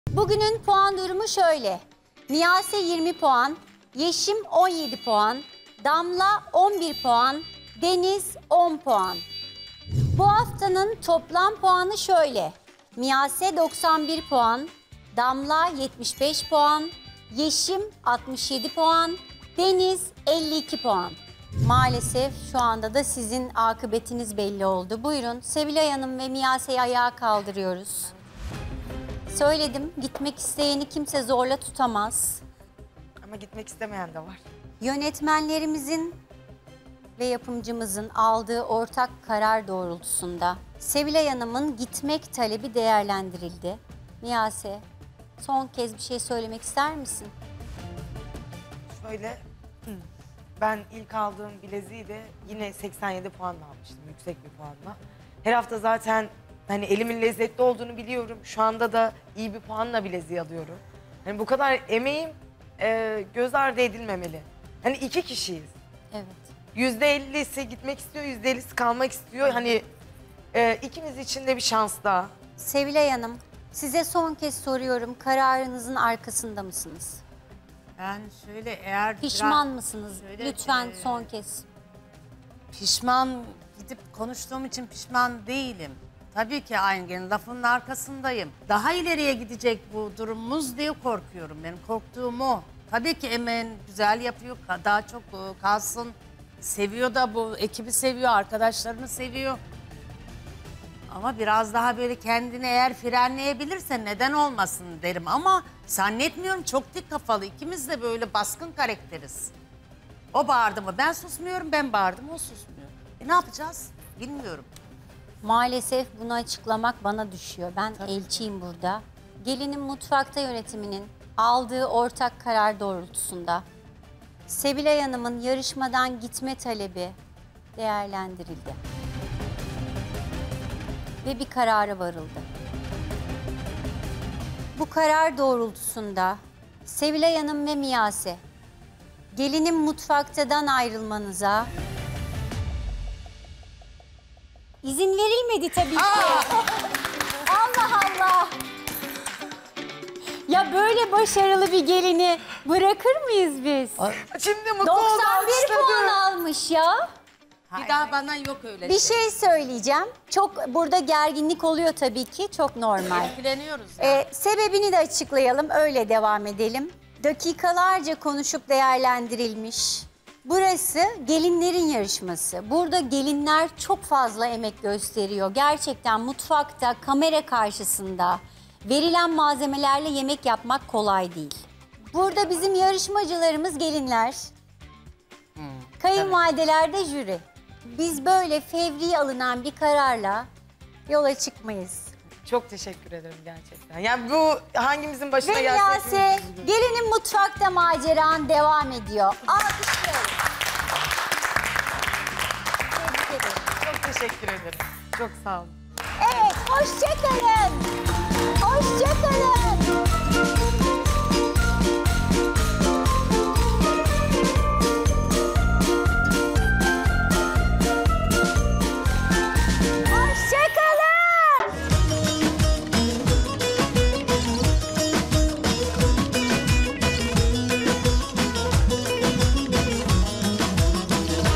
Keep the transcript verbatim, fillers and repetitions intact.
Bugünün puan durumu şöyle. Miyase yirmi puan, Yeşim on yedi puan, Damla on bir puan, Deniz on puan. Bu haftanın toplam puanı şöyle. Miyase doksan bir puan, Damla yetmiş beş puan, Yeşim altmış yedi puan, Deniz elli iki puan. Maalesef şu anda da sizin akıbetiniz belli oldu. Buyurun Sevilay Hanım ve Miyase'yi ayağa kaldırıyoruz. Söyledim, gitmek isteyeni kimse zorla tutamaz. Ama gitmek istemeyen de var. Yönetmenlerimizin ve yapımcımızın aldığı ortak karar doğrultusunda Sevilay Hanım'ın gitmek talebi değerlendirildi. Miyase, son kez bir şey söylemek ister misin? Şöyle, ben ilk aldığım bileziği de yine seksen yedi puanla almıştım, yüksek bir puanla. Her hafta zaten hani elimin lezzetli olduğunu biliyorum. Şu anda da iyi bir puanla bileziği alıyorum. Hani bu kadar emeğim e, göz ardı edilmemeli. Hani iki kişiyiz. Evet. Yüzde ellisi gitmek istiyor, yüzde ellisi kalmak istiyor. Hani e, ikimiz için de bir şans daha. Sevilay Hanım, size son kez soruyorum. Kararınızın arkasında mısınız? Ben şöyle eğer... Pişman mısınız? Şöyle, Lütfen e, son kez. Pişman gidip konuştuğum için pişman değilim. Tabii ki aynı lafının arkasındayım. Daha ileriye gidecek bu durumumuz diye korkuyorum. Benim korktuğum o. Tabii ki emeğin güzel yapıyor. Daha çok kalsın. Seviyor da bu ekibi seviyor, arkadaşlarını seviyor. Ama biraz daha böyle kendini eğer frenleyebilirse neden olmasın derim. Ama zannetmiyorum, çok dik kafalı. İkimiz de böyle baskın karakteriz. O bağırdı mı ben susmuyorum, ben bağırdım o susmuyor. E ne yapacağız bilmiyorum. Maalesef bunu açıklamak bana düşüyor. Ben Tabii. elçiyim burada. Gelinin mutfakta yönetiminin aldığı ortak karar doğrultusunda Sevilay Hanım'ın yarışmadan gitme talebi değerlendirildi. Ve bir karara varıldı. Bu karar doğrultusunda Sevilay Hanım ve Miyase, gelinin mutfaktadan ayrılmanıza izin verilmedi tabii ki. Allah Allah! Ya böyle başarılı bir gelini bırakır mıyız biz? Şimdi mutlu doksan bir puan almış ya. Bir daha bana yok öyle Bir şey söyleyeceğim. Çok burada gerginlik oluyor tabii ki. Çok normal. Etkileniyoruz ya. Ee, sebebini de açıklayalım. Öyle devam edelim. Dakikalarca konuşup değerlendirilmiş. Burası gelinlerin yarışması. Burada gelinler çok fazla emek gösteriyor. Gerçekten mutfakta, kamera karşısında verilen malzemelerle yemek yapmak kolay değil. Burada bizim yarışmacılarımız gelinler. Kayınvalideler de jüri. Biz böyle fevri alınan bir kararla yola çıkmayız. Çok teşekkür ederim gerçekten. Yani bu hangimizin başına Ve gelse... Miyase, hepimiz üzülürüz. gelinin mutfakta maceran devam ediyor. Alkışlıyorum. Tebrik ederim. Çok teşekkür ederim. Çok sağ olun. Evet, hoşça kalın. Hoşça kalın.